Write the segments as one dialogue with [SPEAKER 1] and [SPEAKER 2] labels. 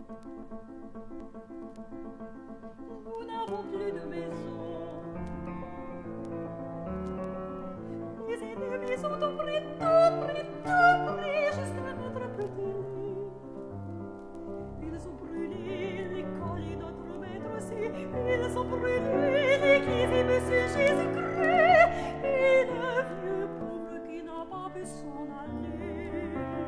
[SPEAKER 1] Nous n'avons plus de maison. Les ennemis sont tout près, jusqu'à notre petit lit. Ils ont brûlé l'école et notre maître aussi. Ils ont brûlé l'église et Monsieur Jésus-Christ. Et le vieux pauvre qui n'a pas pu s'en aller.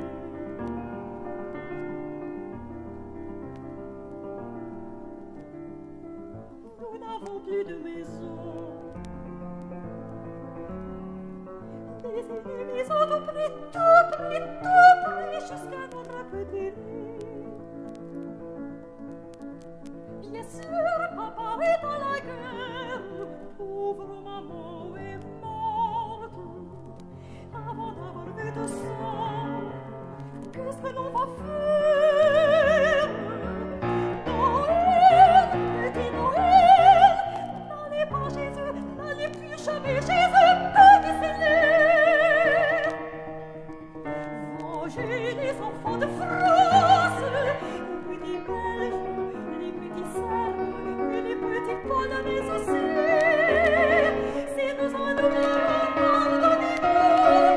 [SPEAKER 1] Nous n'avons plus de maison. Les ennemis sont tout près, jusqu'à notre petit lit. Bien sûr, papa est à la guerre, pauvre maman est morte. Avant d'avoir vu tout ça, qu'est-ce que l'on va faire? Noël, petit Noël, n'allez pas Jésus, n'allez plus jamais Jésus, petit Seigneur. Vengez les enfants de France, les petits Belges, les petits Serbes et les petits Polonais aussi. Si nous en oublions, pardonnez-nous.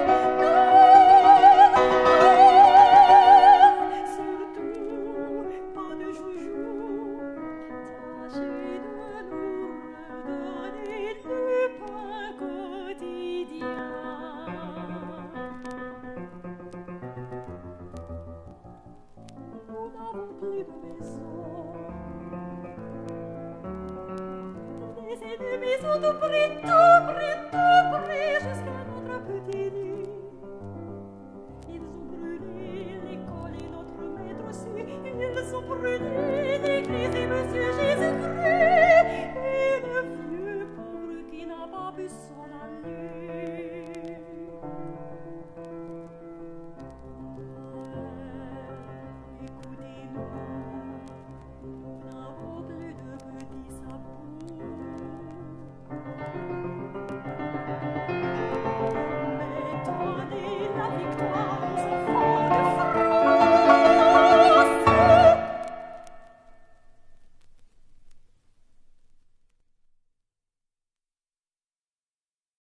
[SPEAKER 1] Surtout, pas de joujoux, tâchez de nous redonner du pain quotidien. Nous n'avons plus de maison. Les ennemis sont tout près, jusqu'à notre petit lit. Ils ont brûlé l'école et notre maître aussi. Ils ont brûlé